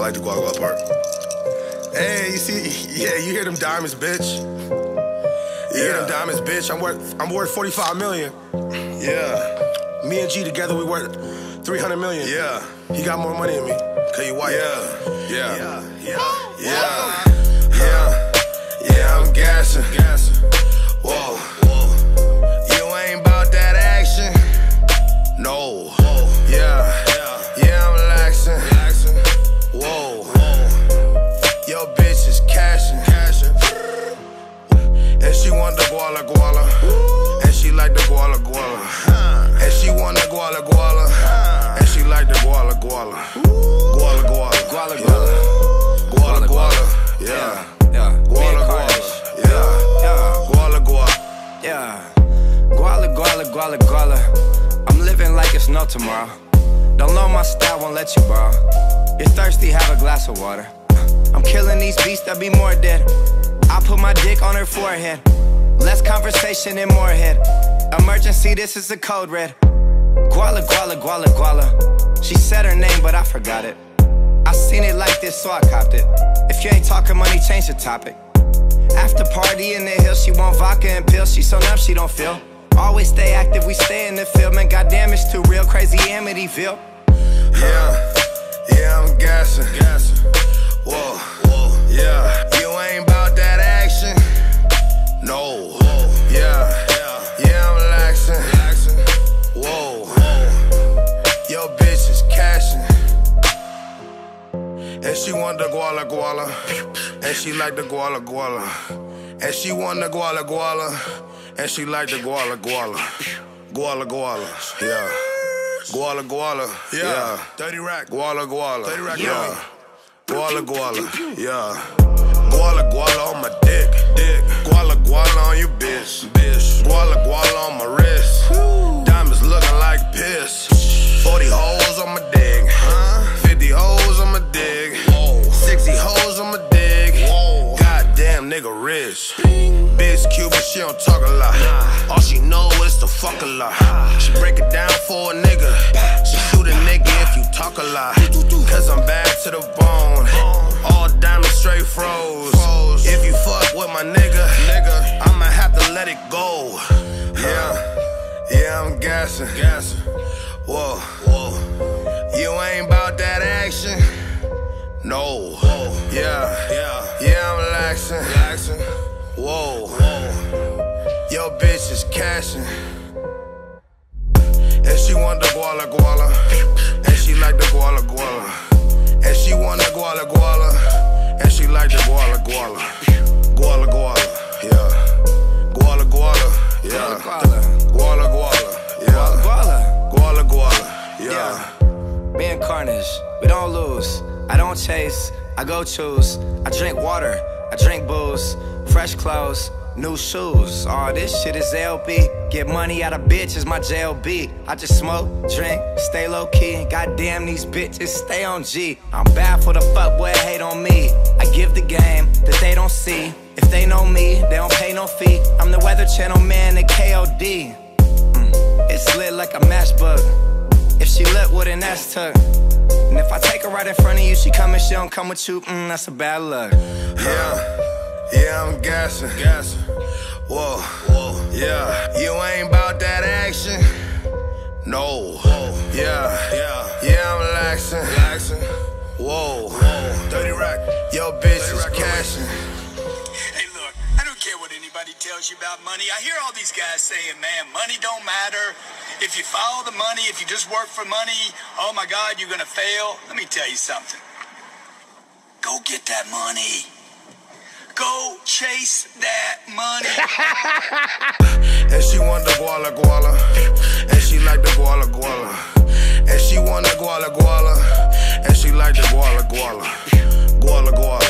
like the Guala Guala part. Hey, you see, yeah, you hear them diamonds, bitch. You hear them diamonds, bitch. I'm worth 45 million. Yeah. Me and G together, we worth 300 million. Yeah. He got more money than me. Cause you white. Yeah, I'm gassing. Whoa. You ain't about that action. No. Yeah, I'm relaxing. Whoa. Your bitch is cashing. And she want the Guala Guala. And she like the Guala Guala. And she want the Guala Guala. And she like the Guala Guala. Guala Guala. Guala Guala. Guala Guala. Yeah. Guala Guala. Yeah. Guala Guala. Yeah. Guala Guala Guala Guala. I'm living like it's no tomorrow. Don't loan my style, won't let you borrow. You're thirsty, have a glass of water. I'm killing these beasts, there'll be more dead. I put my dick on her forehead. Less conversation and more head. Emergency, this is a code red. Guala, Guala, Guala, Guala. She said her name, but I forgot it. I seen it like this, so I copped it. If you ain't talking money, change the topic. After party in the hill, she want vodka and pills. She so numb, she don't feel. Always stay active, we stay in the field. Man, goddamn, it's too real, crazy Amityville. Yeah, I'm gassing. Whoa. Yeah, you ain't about that action. No. Yeah, I'm relaxing. Whoa. Your bitch is cashing. And she want the Guala Guala. And she like the Guala Guala. And she want the Guala Guala. And she like the Guala Guala. Guala Guala. Yeah. Guala Guala. Yeah. 30 rack. Guala Guala. 30 rack. Yeah. Guala Guala. Yeah. Guala Guala on my dick. Guala Guala on your bitch. Guala Guala on my wrist. Diamonds looking like piss. 40 holes on my dick. 50 holes on my dick. 60 holes on my dick. Goddamn nigga rich. Bitch cute, but she don't talk a lot. All she know is to fuck a lot. She break it down for a nigga. She shoot a nigga if you talk a lot. Cause I'm bad to the bone. All diamonds straight froze. If you fuck with my nigga, I'ma have to let it go. Yeah, I'm gassing. Whoa. You ain't about that action. No. Yeah, I'm relaxing. Whoa. Your bitch is cashing. And she want the Guala Guala. And she like the Guala Guala. And she want the Guala Guala. And she like the Guala Guala. Guala Guala, yeah. Guala Guala, yeah. Guala Guala, yeah. Guala Guala, yeah. Me and Carnage, we don't lose. I don't chase, I go choose. I drink water, I drink booze. Fresh clothes, new shoes. All this shit is LB. Get money out of bitches, my JLB. I just smoke, drink, stay low key. Goddamn, these bitches stay on G. I'm bad for the fuckboy hate on me. I give the game that they don't see. If they know me, they don't pay no fee. I'm the Weather Channel man at KOD. It's lit like a matchbook. If she lit with an ass tuck. And if I take her right in front of you, she come and she don't come with you, that's a bad luck. Yeah, I'm gassing. Whoa. Yeah, you ain't about that action. No. Yeah, I'm relaxing. Whoa. 30 rack. Your bitch is cashing. Hey, look, I don't care what anybody tells you about money. I hear all these guys saying, man, money don't matter. If you follow the money, if you just work for money, oh my God, you're gonna fail. Let me tell you something. Go get that money. Go chase that money. And she want the Guala Guala. And she like the Guala Guala. And she want the Guala Guala. And she like the Guala Guala. Guala Guala.